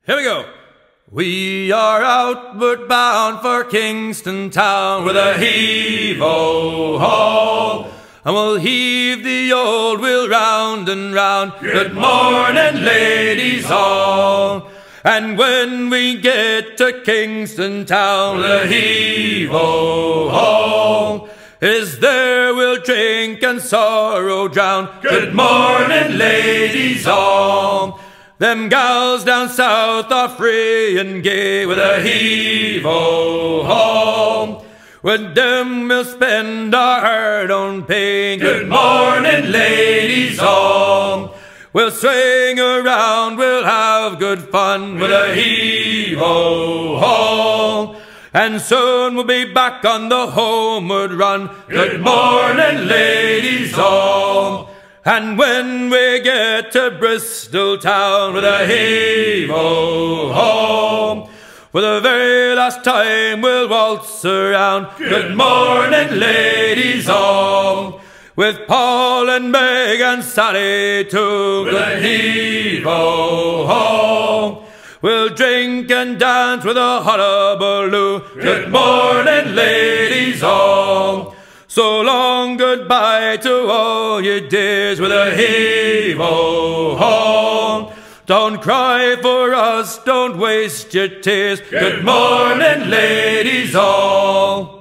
Here we go. We are outward bound for Kingston town with a heave-o-ho, and we'll heave the old wheel round and round. Good morning, ladies all. And when we get to Kingston town with a heave-o-ho, is there we'll drink and sorrow drown. Good morning, ladies all. Them gals down south are free and gay with a heave-o-ho. With them we'll spend our hard-earned pay. Good morning, ladies all. We'll swing around, we'll have good fun with a heave-o-ho. And soon we'll be back on the homeward run. Good morning, ladies all. And when we get to Bristol town with a heave-o-ho, for the very last time we'll waltz around. Good morning, ladies all. With Paul and Meg and Sally too. With a heave-o-ho, we'll drink and dance with a hullabaloo. Good morning, ladies all. So long goodbye to all you dears with a heave-o-ho. Don't cry for us, don't waste your tears. Good morning, ladies all.